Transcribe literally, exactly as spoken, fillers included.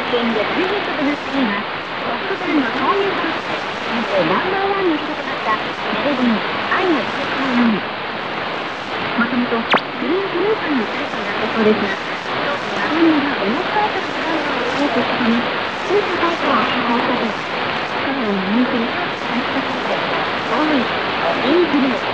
県で大ヒットとなったのは、トップガンの挿入歌として、人生ナンバーワンの人となったメロディー、愛のテーマのみ。もともと、グリーンクルーさんのタイトルだったそうですが、当時マドンナが思った後の主題歌を多くしたため、ついたタイトルを変更したと、彼らの人気に拍手したそうで、オールイズ、イングルー。